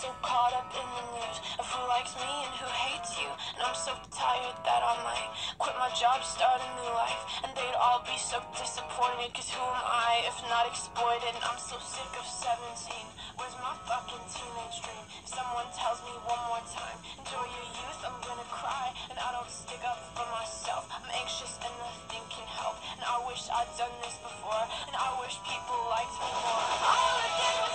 so caught up in the news of who likes me and who hates you. And I'm so tired that I might quit my job, start a new life. And they'd all be so disappointed, cause who am I if not exploited? And I'm so sick of 17. Where's my fucking teenage dream? If someone tells me one more time, enjoy your youth, I'm gonna cry. And I don't stick up for myself. I'm anxious and nothing can help. And I wish I'd done this before. And I wish people liked me more. I wanna get